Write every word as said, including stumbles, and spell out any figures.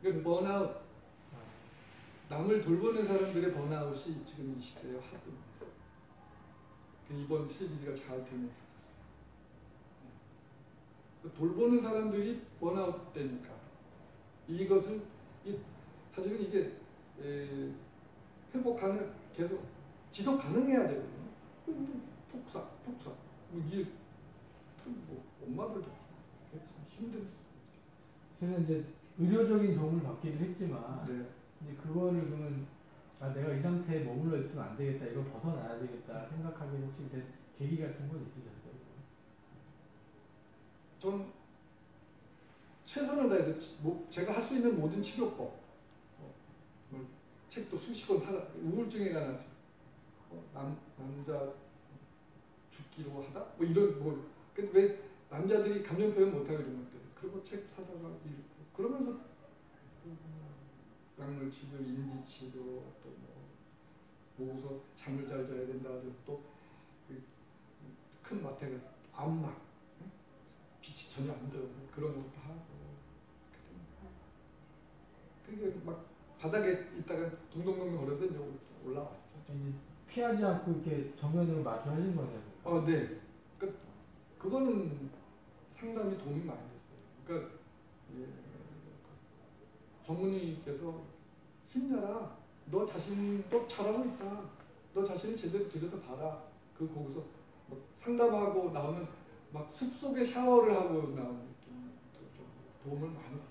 그러니까 번아웃, 남을 돌보는 사람들의 번아웃이 지금 이 시대의 화두입니다. 이번 시리즈가 잘 되면 좋겠어요. 돌보는 사람들이 번아웃 되니까 이것을 이, 사실은 이게 에, 회복 가능 계속 지속 가능해야 되거든요. 폭삭 폭삭 뭐 일, 뭐 엄마들도 참 힘든. 그래서 이제 의료적인 도움을 받기도 했지만 네. 이제 그거를 그러면 아 내가 이 상태에 머물러 있으면 안 되겠다, 이걸 벗어나야 되겠다 생각하게 혹시 된 계기 같은 건 있으셨어요? 전 최선을 다해서 뭐 제가 할 수 있는 모든 치료법, 어, 뭐 책도 수십 권 사, 우울증에 관한 책, 어, 남 남자 죽기로 하다, 뭐 이런 뭐 왜 남자들이 감정 표현 못하고 이런 것들 그런 거 책 사다가 읽고 그러면서 약물 치료, 인지 치료 또 뭐 모고서 잠을 잘 자야 된다 그래서 또 큰 마트에 가서 암막 빛이 전혀 안 들어오고 그런 것도 하고 그러니까 막 바닥에 있다가 동동동 걸어서 이제 올라왔죠. 이제 피하지 않고 이렇게 정면으로 마주하신 거네요. 어, 네. 그 그거는 상당히 도움이 많이 됐어요. 그러니까 예, 전문의께서 힘내라. 너 자신 너 잘하고 있다. 너 자신을 제대로 들여다봐라. 그 거기서 뭐 상담하고 나오면 막 숲속에 샤워를 하고 나오는 느낌, 좀 도움을 많이